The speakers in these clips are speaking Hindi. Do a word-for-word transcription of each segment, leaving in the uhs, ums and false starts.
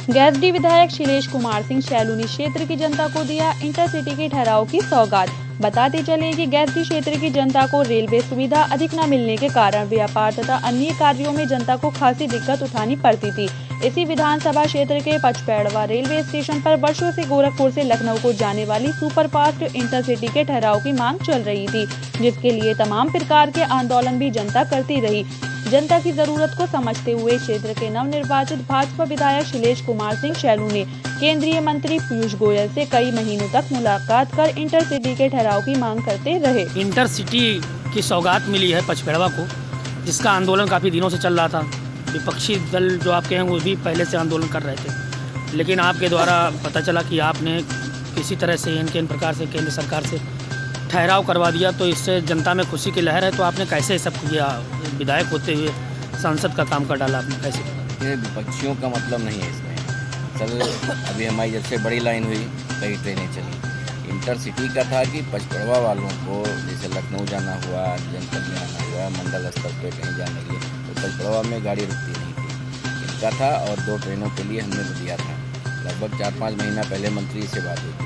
गैसडी विधायक शैलेश कुमार सिंह शैलू ने क्षेत्र की जनता को दिया इंटरसिटी के ठहराव की सौगात। बताते चले कि गैसडी क्षेत्र की जनता को रेलवे सुविधा अधिक न मिलने के कारण व्यापार तथा अन्य कार्यों में जनता को खासी दिक्कत उठानी पड़ती थी। इसी विधानसभा क्षेत्र के पचपेड़वा रेलवे स्टेशन पर वर्षों से गोरखपुर से लखनऊ को जाने वाली सुपरफास्ट इंटरसिटी के ठहराव की मांग चल रही थी, जिसके लिए तमाम प्रकार के आंदोलन भी जनता करती रही। जनता की जरूरत को समझते हुए क्षेत्र के नवनिर्वाचित भाजपा विधायक शैलेश कुमार सिंह शैलू ने केंद्रीय मंत्री पीयूष गोयल से कई महीनों तक मुलाकात कर इंटरसिटी के ठहराव की मांग करते रहे। इंटरसिटी की सौगात मिली है पचपेड़वा को, जिसका आंदोलन काफ़ी दिनों से चल रहा था। विपक्षी दल जो आपके हैं वो भी पहले से आंदोलन कर रहे थे, लेकिन आपके द्वारा पता चला कि आपने किसी तरह से इन के इन प्रकार से केंद्र सरकार से ठहराव करवा दिया, तो इससे जनता में खुशी की लहर है। तो आपने कैसे सब किया, विधायक होते हुए सांसद का काम कर डाला आपने, कैसे? ये विपक्षियों का मतलब नहीं है इसमें। चल अभी हमारी जब से बड़ी लाइन हुई कई ट्रेनें चली। इंटरसिटी का था कि पचपेड़वा वालों को जैसे लखनऊ जाना हुआ, जनपद में आना हुआ, मंडल स्तर पर कहीं जाने के लिए, तो पचपेड़वा में गाड़ी रुकती नहीं थी, इनका था। और दो ट्रेनों के लिए हमने दिया था। लगभग चार पाँच महीना पहले मंत्री से बात हुई थी।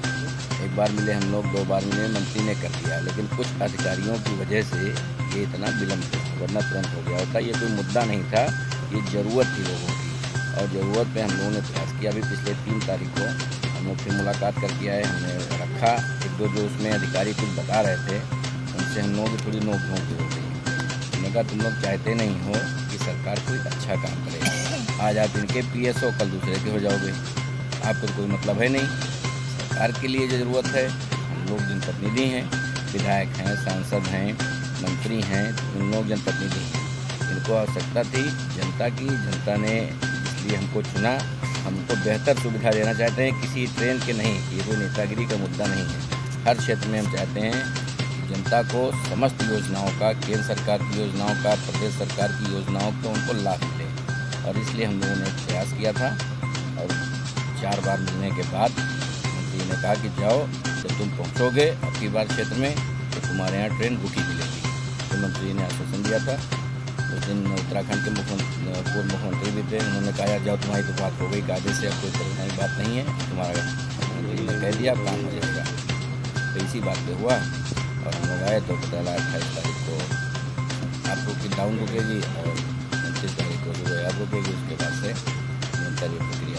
एक बार मिले हम लोग, दो बार मिले, मंत्री ने कर दिया, लेकिन कुछ अधिकारियों की वजह से ये इतना विलम्ब हुआ, वरना तुरंत हो गया होता। ये कोई मुद्दा नहीं था, ये ज़रूरत थी लोगों की, और ज़रूरत पे हम लोगों ने प्रयास किया। अभी पिछले तीन तारीख को हम लोग फिर मुलाकात करके आए, हमने रखा। एक दो जो उसमें अधिकारी कुछ बता रहे थे, उनसे हम लोगों की थोड़ी नोक झोंक हो गई। हमने कहा तुम लोग चाहते नहीं हो कि सरकार कोई अच्छा काम करे। आज आप इनके पी एस ओ, कल दूसरे के हो जाओगे, आपको कोई मतलब है नहीं। सरकार के लिए जो ज़रूरत है, हम लोग जनप्रतिनिधि हैं, विधायक हैं, सांसद हैं, मंत्री हैं, इन लोग जनप्रतिनिधि हैं। इनको आवश्यकता थी जनता की, जनता ने इसलिए हमको चुना। हम तो बेहतर सुविधा देना चाहते हैं, किसी ट्रेन के नहीं। ये कोई नेतागिरी का मुद्दा नहीं है। हर क्षेत्र में हम चाहते हैं कि जनता को समस्त योजनाओं का, केंद्र सरकार की योजनाओं का, प्रदेश सरकार की योजनाओं का उनको लाभ मिले, और इसलिए हम लोगों ने प्रयास किया था। और चार बार मिलने के बाद मंत्री ने कहा कि जाओ, जब तुम पहुँचोगे आपकी बार क्षेत्र में तो तुम्हारे यहाँ ट्रेन रुकी मिलेगी। तो मंत्री ने आश्वासन दिया था। उस दिन उत्तराखंड के मुख्यमंत्री, पूर्व मुख्यमंत्री भी थे, उन्होंने कहा जाओ तुम्हारी तो बात हो गई कायदे से, अब कोई परेशानी बात नहीं है, तुम्हारा मंत्री ने कह दिया काम हो जाएगा। तो इसी बात पे हुआ, और हम लोग आए तो पता चला अट्ठाईस तारीख को आप रुकी डाउन रुकेगी और उनतीस तारीख को जो है आप रुकेगी। उसके बाद से निरंतर ये प्रक्रिया